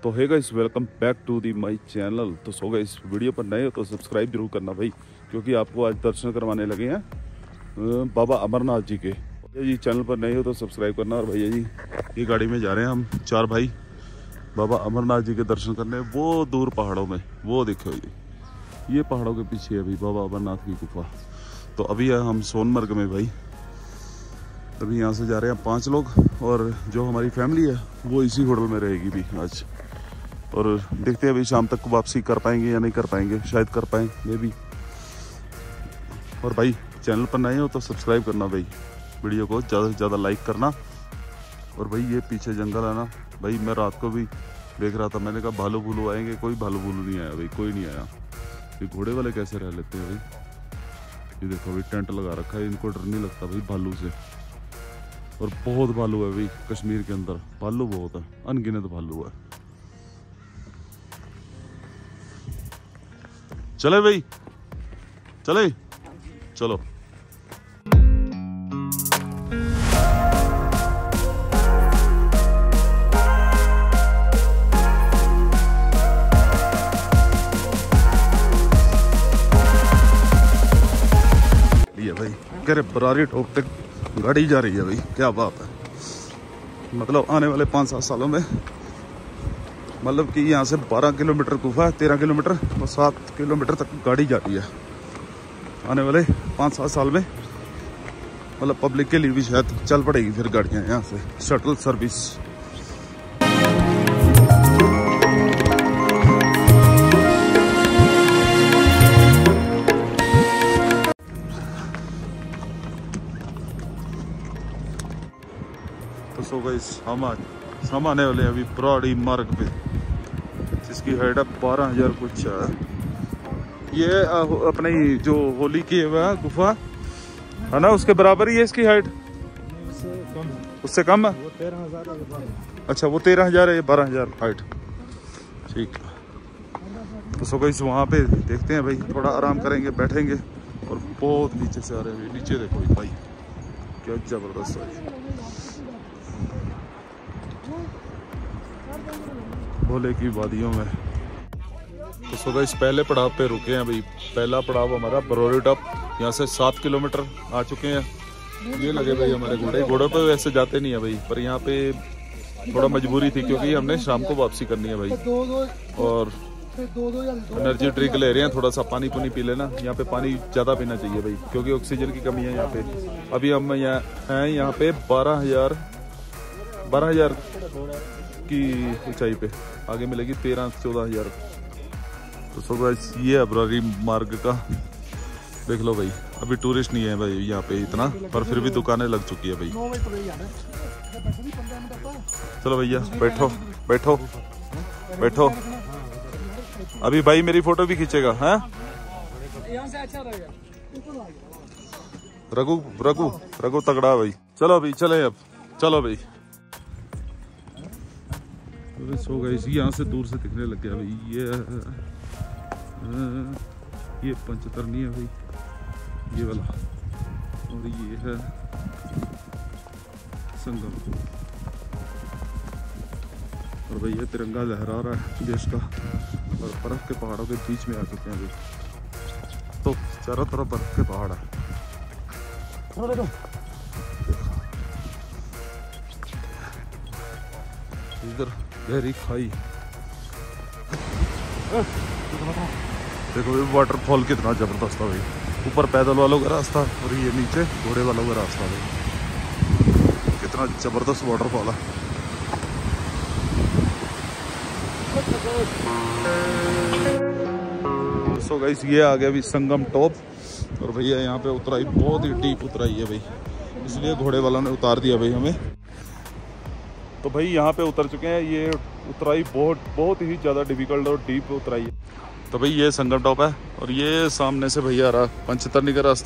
तो है guys, welcome back to the my channel. तो सो गाइस, वीडियो पर नए हो तो सब्सक्राइब जरूर करना भाई, क्योंकि आपको आज दर्शन करवाने लगे हैं बाबा अमरनाथ जी के। भैया जी चैनल पर नए हो तो सब्सक्राइब करना। और भैया जी ये गाड़ी में जा रहे हैं हम चार भाई बाबा अमरनाथ जी के दर्शन करने। वो दूर पहाड़ों में, वो देखो ये पहाड़ों के पीछे है भाई बाबा अमरनाथ की गुफा। तो अभी है हम सोनमर्ग में भाई। तभी यहाँ से जा रहे हैं 5 लोग, और जो हमारी फैमिली है वो इसी होटल में रहेगी भी आज। और देखते हैं अभी शाम तक वापसी कर पाएंगे या नहीं कर पाएंगे, शायद कर पाएँ मे भी। और भाई चैनल पर नए हो तो सब्सक्राइब करना भाई, वीडियो को ज़्यादा से ज़्यादा लाइक करना। और भाई ये पीछे जंगल है ना भाई, मैं रात को भी देख रहा था, मैंने कहा भालू भूलू आएंगे, कोई भालू भूलू नहीं आया भाई, कोई नहीं आया। ये घोड़े वाले कैसे रह लेते हैं भाई। ये देखो भाई टेंट लगा रखा है, इनको डर नहीं लगता भाई भालू से। और बहुत भालू है भाई कश्मीर के अंदर, भालू बहुत है, अनगिनत भालू है। चले भाई, चले चलो। ये भाई कह रहे बरारी ठोकते गाड़ी जा रही है भाई, क्या बात है। मतलब आने वाले 5-7 सालों में, मतलब कि यहाँ से 12 किलोमीटर गुफा है, 13 किलोमीटर और 7 किलोमीटर तक गाड़ी जा रही है। आने वाले 5-7 साल में मतलब पब्लिक के लिए भी शायद चल पड़ेगी फिर गाड़ियाँ यहाँ से, शटल सर्विस। तो सो गाइस हम आने वाले हैं अभी ब्रॉडी मार्ग पे, जिसकी हाइट है 12,000 कुछ है। ये अपने जो होली की है गुफा है ना, उसके बराबर ही है इसकी हाइट, उससे कम है। वो 13,000 है। अच्छा वो 13,000 है, ये 12,000 हाइट, ठीक है। तो सो गाइस वहाँ पे देखते हैं भाई, थोड़ा आराम करेंगे, बैठेंगे। और बहुत नीचे से आ रहे हैं, नीचे देखो भाई क्या जबरदस्त है, भोले की वादियों में। तो सो गाइस पहले पड़ाव पे रुके हैं भाई। पहला पड़ाव हमारा बरौरी टॉप, यहाँ से 7 किलोमीटर आ चुके हैं। ये लगे भाई हमारे घोड़ों पे वैसे जाते नहीं है भाई, पर यहाँ पे थोड़ा मजबूरी थी, क्योंकि हमने शाम को वापसी करनी है भाई। और एनर्जी ड्रिंक ले रहे हैं, थोड़ा सा पानी पुनी पी लेना। यहाँ पे पानी ज़्यादा पीना चाहिए भाई, क्योंकि ऑक्सीजन की कमी है यहाँ पे। अभी हम यहाँ पे 12,000 की ऊंचाई पे, आगे मिलेगी 13-14,000। तो सो गाइस ये है बरारी मार्ग का, देख लो भाई। अभी टूरिस्ट नहीं है भाई यहाँ पे इतना, पर फिर भी दुकानें लग चुकी है भाई। चलो भैया बैठो बैठो बैठो। अभी भाई मेरी फोटो भी खींचेगा है, रघु रघु रघु तगड़ा भाई। चलो अभी चले, अब चलो भाई। सो गाइस यहाँ से दूर से दिखने लग गया भाई, ये पंचतरनी है भाई, ये वाला। और ये है संगम। और भाई ये तिरंगा लहरा रहा है देश का, और बर्फ के पहाड़ों के बीच में आ चुके हैं भाई। तो चारों तरफ बर्फ के पहाड़ है। इधर गहरी खाई, देखो ये वाटरफॉल कितना जबरदस्त है भाई। ऊपर पैदल वालों का रास्ता, और ये नीचे घोड़े वालों का रास्ता भाई। कितना जबरदस्त वाटरफॉल है। सो गाइस ये आ गया अभी संगम टॉप। और भैया यहाँ पे उतराई बहुत ही डीप उतराई है भाई, इसलिए घोड़े वालों ने उतार दिया भाई हमें। तो भाई यहाँ पे उतर चुके हैं। ये उतराई बहुत ही ज़्यादा डिफिकल्ट और डीप उतराई है। तो भाई ये संगम टॉप है, और ये सामने से भैया आ रहा पंचतरनी का रास्ता,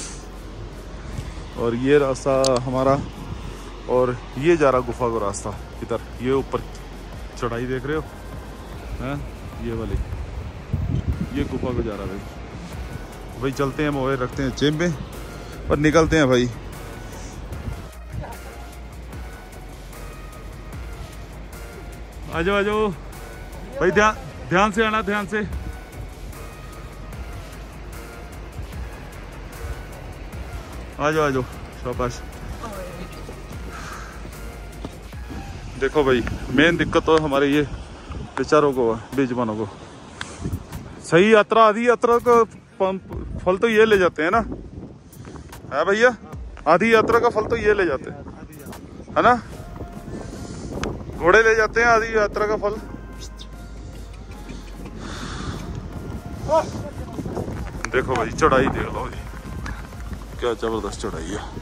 और ये रास्ता हमारा, और ये जा रहा गुफा का रास्ता इधर। ये ऊपर चढ़ाई देख रहे हो हैं, ये वाली, ये गुफा को जा रहा भाई। भाई चलते हैं, मोबाइल रखते हैं जेब में और निकलते हैं भाई। आ जाओ भाई ध्यान से आना, ध्यान से। आ जाओ शाबाश। देखो भाई मेन दिक्कत तो हमारे ये बेचारों को, बेजुबानों को। सही यात्रा, आधी यात्रा का फल तो ये ले जाते हैं ना, है भैया? आधी यात्रा का फल तो ये ले जाते हैं, है ना? घोड़े ले जाते हैं आधी यात्रा का फल। देखो भाई चढ़ाई देख लो जी, क्या जबरदस्त चढ़ाई है।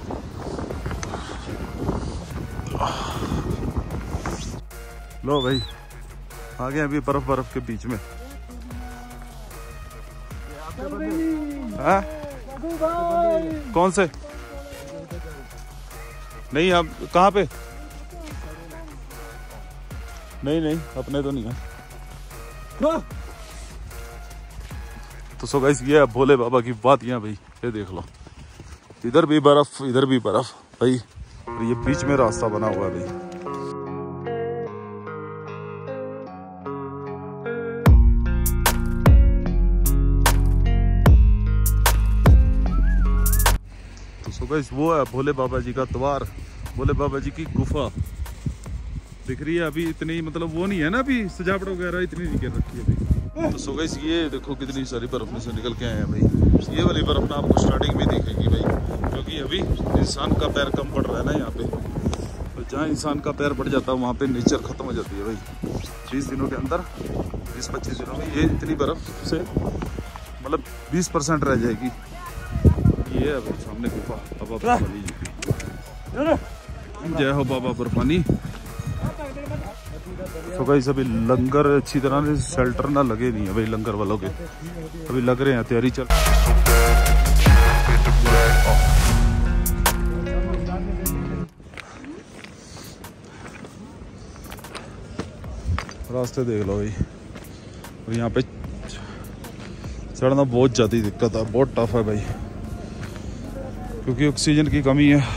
लो भाई आ गए अभी बर्फ के बीच में। हाँ? कौन से? नहीं आप कहाँ पे? नहीं अपने तो नहीं है। तो सो गाइस ये भोले बाबा की बात यहाँ भाई, ये देख लो, इधर भी बर्फ इधर भी बर्फ भाई, ये बीच में रास्ता बना हुआ है भाई। तो सो गाइस वो है भोले बाबा जी का द्वार, भोले बाबा जी की गुफा दिख रही है अभी। इतनी मतलब वो नहीं है ना अभी, सजावट वगैरह इतनी नहीं कर रखी है अभी। तो सो गाइस ये देखो कितनी सारी बर्फ में से निकल के आए हैं भाई। ये वाली बर्फ ना आपको स्टार्टिंग में दिखेगी भाई, क्योंकि अभी इंसान का पैर कम पड़ रहा है ना यहाँ पे। तो जहाँ इंसान का पैर बढ़ जाता है वहाँ पे नेचर खत्म हो जाती है भाई। 20 दिनों के अंदर, 20-25 दिनों में ये इतनी बर्फ से मतलब 20% रह जाएगी। ये है भाई सामने गुफा बाबा बर्फानी जी की। जय हो बाबा बर्फानी। तो भाई अभी लंगर अच्छी तरह से शेल्टर ना लगे नहीं है भाई लंगर वालों के, अभी लग रहे हैं, तैयारी चल। रास्ते देख लो भाई, और यहाँ पे चढ़ना बहुत ज़्यादा दिक्कत है, बहुत टफ है भाई, क्योंकि ऑक्सीजन की कमी है।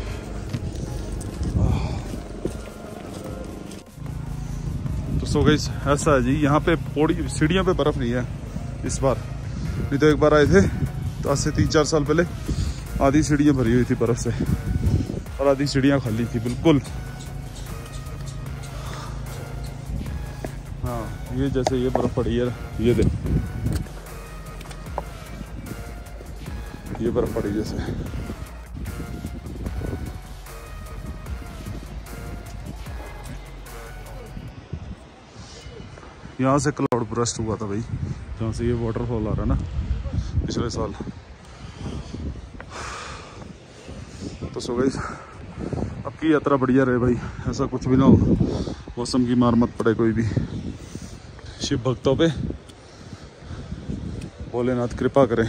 सो गाइस ऐसा है जी, यहाँ पे पौड़ी सीढ़ियों पे बर्फ नहीं है इस बार, नहीं तो एक बार आए थे तो आज से 3-4 साल पहले आधी सीढ़ियाँ भरी हुई थी बर्फ से और आधी सीढ़ियाँ खाली थी बिल्कुल। हाँ ये जैसे ये बर्फ पड़ी है, ये देख ये बर्फ पड़ी जैसे। यहाँ से क्लाउड बर्स्ट हुआ था भाई, जहाँ से ये वाटरफॉल आ रहा है ना पिछले साल। तो सो गाइस अब की यात्रा बढ़िया रहे भाई, ऐसा कुछ भी ना हो, मौसम की मार मत पड़े कोई भी। शिव भक्तों पे भोलेनाथ कृपा करें।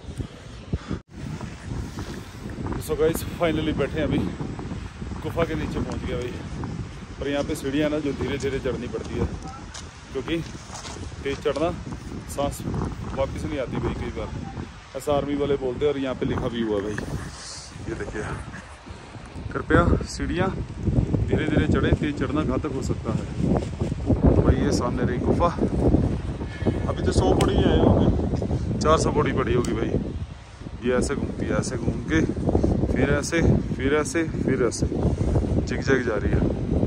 सो गाइस फाइनली बैठे हैं अभी, गुफा के नीचे पहुंच गया भाई। और यहाँ पे सीढ़ियाँ ना जो धीरे धीरे चढ़नी पड़ती है, क्योंकि तेज चढ़ना सांस वापस नहीं आती भाई कई बार, ऐसा आर्मी वाले बोलते हैं। और यहाँ पे लिखा भी हुआ भाई, ये देखिए, कृपया सीढ़ियाँ धीरे धीरे चढ़े, तेज चढ़ना घातक हो सकता है। तो भाई ये सामने रही गुफा, अभी तो 100 पौड़ी आए होंगे, 400 पौड़ी पड़ी होगी भाई। ये ऐसे घूमती है, ऐसे घूम के फिर ऐसे फिर ऐसे फिर ऐसे जिग जा रही है।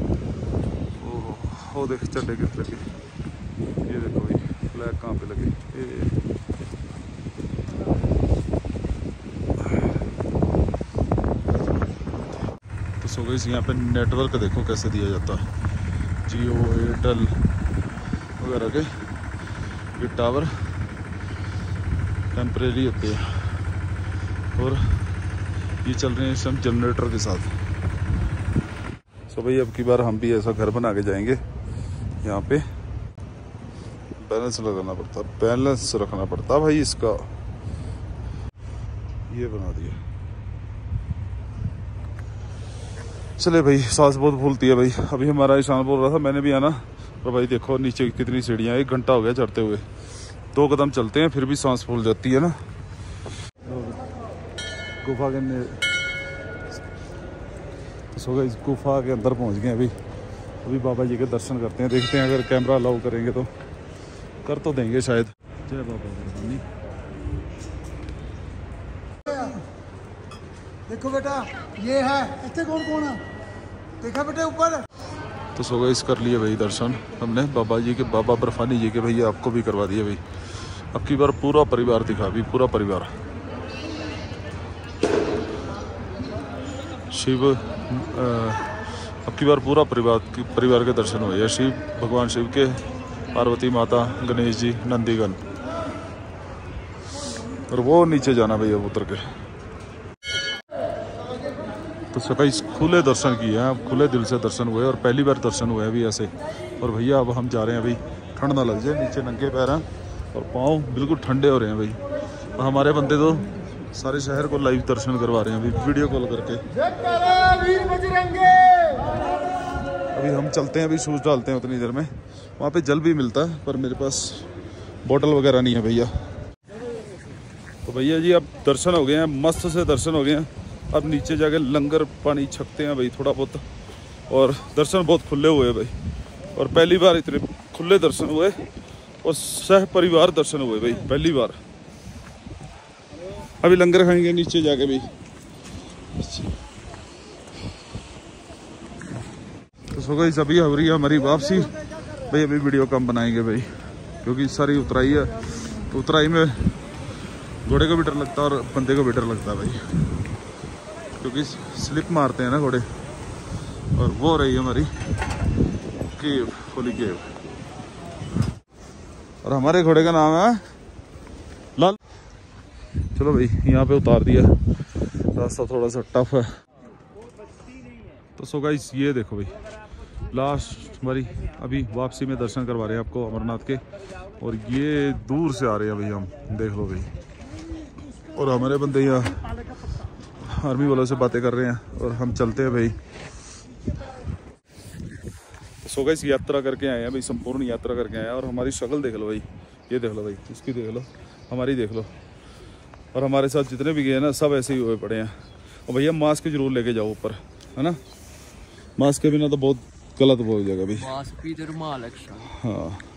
ओह वो देख चढ़े किस लगे, ये देखो भाई फ्लैग कहाँ पे लगे। तो सो गई यहाँ पे नेटवर्क देखो कैसे दिया जाता है, जियो एयरटेल वगैरह के ये टावर टेम्परेरी होते हैं, और ये चल रहे हैं इस टाइम जनरेटर के साथ। सो भाई अब की बार हम भी ऐसा घर बना के जाएंगे, यहाँ पे बैलेंस लगाना पड़ता, बैलेंस रखना पड़ता भाई इसका। ये बना दिया। चले भाई सांस बहुत फूलती है भाई। अभी हमारा ईशान बोल रहा था मैंने भी आना, पर भाई देखो नीचे कितनी सीढ़ियाँ, 1 घंटा हो गया चढ़ते हुए, 2 कदम चलते हैं फिर भी सांस फूल जाती है ना। गुफा के सो गए, गुफा के अंदर पहुंच गए अभी, अभी बाबा जी के दर्शन करते हैं, देखते हैं अगर कैमरा अलाउ करेंगे तो कर तो देंगे शायद। जय बाबा बरसानी। देखो बेटा ये है, इतने कौन कौन है देखा बेटा ऊपर। तो सो गए, कर लिए भाई दर्शन हमने बाबा जी के, बाबा बर्फानी जी के। भैया आपको भी करवा दिए भाई, अब की बार पूरा परिवार दिखा, भी पूरा परिवार शिव, अब की बार पूरा परिवार के दर्शन हुए। शिव भगवान शिव के, पार्वती माता, गणेश जी, नंदीगण, और वो नीचे जाना भैया उतर के। तो सभी खुले दर्शन किए हैं, खुले दिल से दर्शन हुए और पहली बार दर्शन हुए अभी ऐसे। और भैया अब हम जा रहे हैं, अभी ठंड ना लग जाए, नीचे नंगे पैर हैं और पाँव बिल्कुल ठंडे हो रहे हैं भाई। और हमारे बंदे तो सारे शहर को लाइव दर्शन करवा रहे हैं अभी वीडियो कॉल करके। अभी हम चलते हैं, अभी शूज़ डालते हैं उतनी देर में। वहाँ पे जल भी मिलता है पर मेरे पास बोतल वगैरह नहीं है भैया। तो भैया जी अब दर्शन हो गए हैं, मस्त से दर्शन हो गए हैं। अब नीचे जाके लंगर पानी छकते हैं भाई थोड़ा बहुत। और दर्शन बहुत खुले हुए भाई, और पहली बार इतने खुले दर्शन हुए और सह परिवार दर्शन हुए भाई, पहली बार। अभी लंगर खाएंगे नीचे जाके भी। तो सो गई अभी हो रही है हमारी वापसी भाई। अभी वीडियो कम बनाएंगे भाई क्योंकि सारी उतराई है, तो उतराई में घोड़े को भी डर लगता है और बंदे को भी डर लगता है भाई, क्योंकि स्लिप मारते हैं ना घोड़े। और वो रही है हमारी केव, होली केव, और हमारे घोड़े का नाम है लाल। चलो भाई यहाँ पे उतार दिया, रास्ता थोड़ा सा टफ है। तो सो गाइस ये देखो भाई लास्ट हमारी अभी वापसी में दर्शन करवा रहे हैं आपको अमरनाथ के। और ये दूर से आ रहे हैं भाई, हम देख लो भाई। और हमारे बंदे यहाँ आर्मी वालों से बातें कर रहे हैं और हम चलते हैं भाई। सो गाइस यात्रा करके आए हैं भाई, संपूर्ण यात्रा करके आए हैं। और हमारी शक्ल देख लो भाई, ये देख लो भाई, इसकी देख लो, हमारी देख लो। और हमारे साथ जितने भी गए ना सब ऐसे ही हुए पड़े हैं। और भैया मास्क जरूर लेके जाओ ऊपर, है ना, मास्क के बिना तो बहुत गलत हो जाएगा भाई। मास्क भी तो रुमाल एक्स्ट्रा। हाँ